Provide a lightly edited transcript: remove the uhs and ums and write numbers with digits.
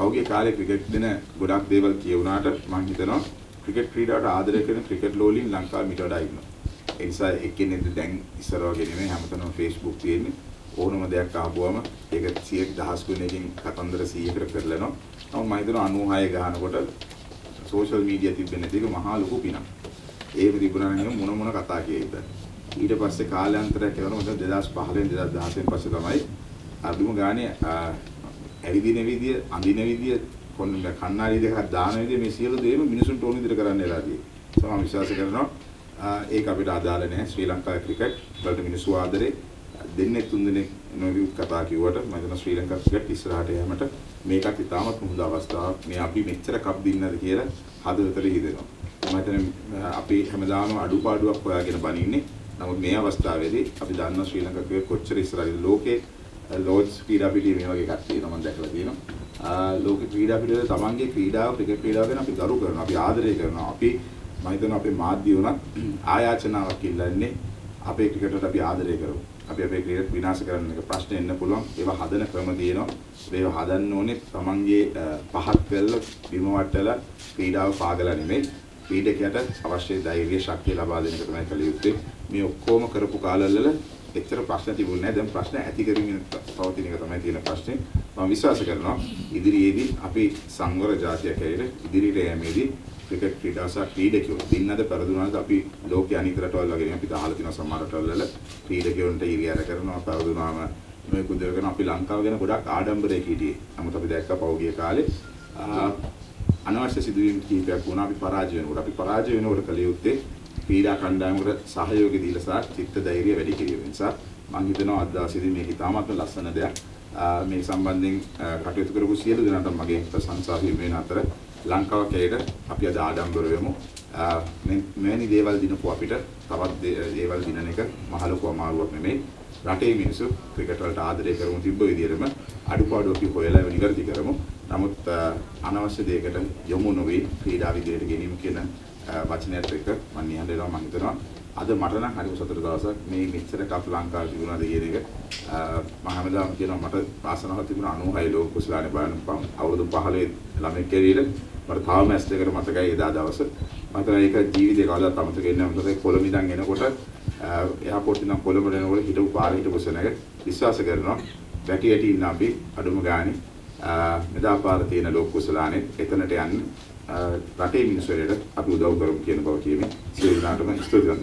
පහුගිය කාලේ ක්‍රිකට් දෙන ගොඩක් දේවල් කියුණාට මම හිතනවා ක්‍රිකට් ක්‍රීඩාවට ආදරය කරන ක්‍රිකට් ලෝලින් ලංකාවේ මිට වඩා ඉන්නවා. ඒ නිසා එක්කෙනෙක් දැන් ඉස්සර වගේ නෙමෙයි හැමතැනම Facebook තියෙන්නේ. ඕනම දෙයක් ආපුවම ඒක 100,000 ගුණයකින් කතන්දර 100කට කරලනවා. නමුත් මම හිතනවා 96 ගහනකොට සෝෂල් මීඩියා තිබෙන්නේ නැති එක මහා ලොකු පිනක්. ඒක තිබුණා නම් මොන කතා කියයිද. ඊට පස්සේ කාලාන්තරයක් යනකොට 2015 2016 පස්සේ තමයි අදුම ගානේ ඇවිදින විදිය, අඳින විදිය, කන්නාඩි දෙකක් දාන විදිය මේ සියලු දේම මිනිසුන්ට ඕන විදිහට කරන්න වෙලා තියෙනවා. මම විශ්වාස කරනවා ඒක අපිට අදාළ නැහැ. ශ්‍රී ලංකාවේ ක්‍රිකට් වලට මිනිස්සු ආදරේ දෙන්නේ තුන් දෙනෙක් නොවිව් කතා කිව්වට මම හිතනවා ශ්‍රී ලංකා ක්‍රිකට් ඉස්සරහට යෑමට මේකත් ඉතාමත් හොඳ අවස්ථාවක්. මේ අපි මෙච්චර කප් දින්නද කියලා හදවතට හිතෙනවා. මම හිතන්නේ අපි හැමදාම අඩුපාඩුවක් හොයාගෙන බනින්නේ. නමුත් මේ අවස්ථාවේදී අපි දන්නවා ශ්‍රී ලංකා ක්‍රිකට් කොච්චර ඉස්සරහට ලෝකේ ලෝඩ්ස් ක්‍රීඩා පිටියේ මේ වගේ එකක් තියෙනවා මම දැකලා තියෙනවා. ලෝක ක්‍රීඩා පිටියේ තමන්ගේ ක්‍රීඩාව ක්‍රිකට් ක්‍රීඩාව ගැන අපි ගරු කරනවා. අපි ආදරය කරනවා. අපි මම හිතනවා අපේ මාධ්‍ය උනත් ආයාචනාවක් ඉල්ලන්නේ අපේ ක්‍රිකට්ට අපි ආදරය කරමු. අපි අපේ ක්‍රිකට් විනාශ කරන්න එක ප්‍රශ්න එන්න පුළුවන්. ඒවා හදන ක්‍රම තියෙනවා. ඒවා හදන්න ඕනේ තමන්ගේ පහත් වෙල්ල බිම වටලා ක්‍රීඩාව පාගලා නෙමෙයි. ක්‍රීඩකයට අවශ්‍ය ධෛර්ය ශක්තිය ලබා දෙන එක තමයි කළ යුත්තේ. මේ ඔක්කොම කරපු කාලවල එච්චර ප්‍රශ්න තිබුණේ නැහැ. දැන් ප්‍රශ්න ඇති කරමින් පවතින එක තමයි තියෙන ප්‍රශ්නේ. මම විශ්වාස කරනවා ඉදිරියේදී අපි සංවර ජාතියක් හැටියට ඉදිරියට යෑමේදී ක්‍රිකට් ක්‍රීඩාව සහ ක්‍රීඩකයෝ දින්නද පෙරදුනාද අපි ලෝකයේ අනිත් රටවල් වගේ අපි අහලා තියෙනවා සමහර රටවල් වල ක්‍රීඩකයන්ට ඉරියර කරනවා පෙරදුනාම මේ කුදල් කරන අපි ලංකාව ගැන ගොඩක් ආඩම්බරයක් හිටියේ. නමුත් අපි දැක්කා පෞගිය කාලේ අනවශ්‍ය සිදුවීම් කීපයක් වුණා. අපි පරාජය වෙනකොට අපි පරාජය වෙනකොට කළ යුත්තේ ක්‍රීඩා කණ්ඩායමකට සහයෝගය දීලා සහ චිත්ත ධෛර්යය වැඩි කිරීම නිසා මම හිතනවා අද දවසේදී මේක ඉතාමත් ලස්සන දෙයක්. මේ සම්බන්ධයෙන් කටයුතු කරපු සියලු දෙනාට මගේ ප්‍රශංසා හිමි වෙන අතර ලංකාව කැයට අපි අද ආඩම්බර වෙමු. මෙවැනි දේවල් දිනපු අපිට තවත් දේවල් දිනන එක මහ ලොකු අමාරුවක් නෙමෙයි. රටේ මිනිස්සු ක්‍රිකට් වලට ආදරය කරමු තිබ්බ විදිහටම අඩුපාඩු අපි හොයලා නිවැරදි කරමු. නමුත් අනවශ්‍ය දෙයකට යොමු නොවි ක්‍රීඩා විදියට ගෙනීම කියන වචනයත් එක්ක මම නිහඬව මම හිතනවා අද මට නම් හරිම සතුටු දවසක් මේ මෙච්චර කප් ලංකාවේ තිබුණාද කියන එක මම හැමදාම කියනවා මට වාසනාවක් තිබුණා 96 ලෝක කුසලානේ බලන්න අවුරුදු 15 ළමෙක් කැරියට මට තාම මැච් එකකට මතකයි එදා දවස මම හිතනවා ඒක ජීවිතේ කවදාවත් අමතක වෙන්නේ නැහැ. මොකද කොළඹ ඉඳන් එනකොට එයාපෝට් ඉඳන් කොළඹට එනකොට හිටපු පාරේ හිටපු සෙනඟ විශ්වාස කරනවා වැටි වැටි ඉන්න අපි අඩුම ගානේ මෙදා පාර තියෙන ලෝක කුසලානේ එතනට යන්න රටේ මිනිස්සුන්ට අපි උදව් කරමු කියන බව කියමින් සියලු දෙනාටම ස්තුතිවන්ත